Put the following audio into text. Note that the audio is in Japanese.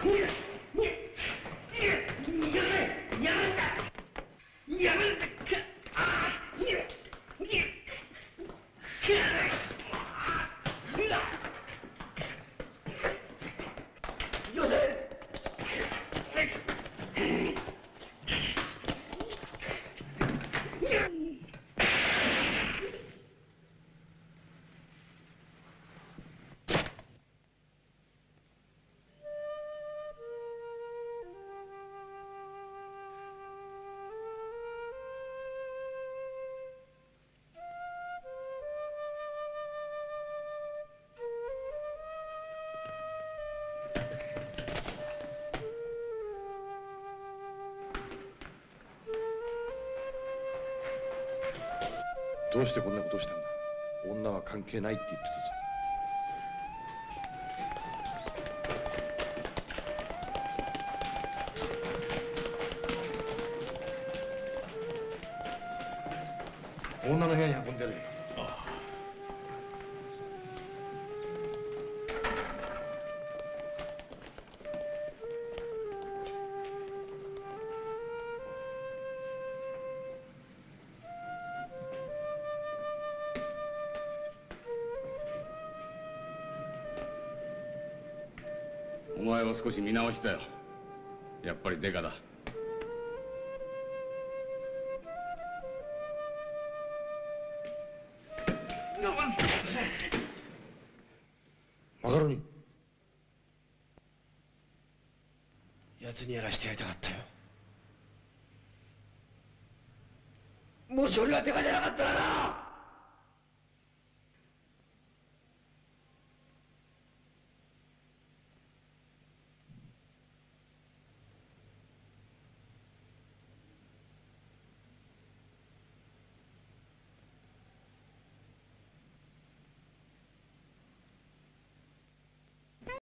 どうしてこんなことをしたんだ。女は関係ないって言ってたぞ。女の部屋に運んでやれ。ああ。 お前は少し見直したよ。やっぱりデカだ。 マカロニ。奴にやらしてやりたかったよ。もし俺がデカじゃなかったらな。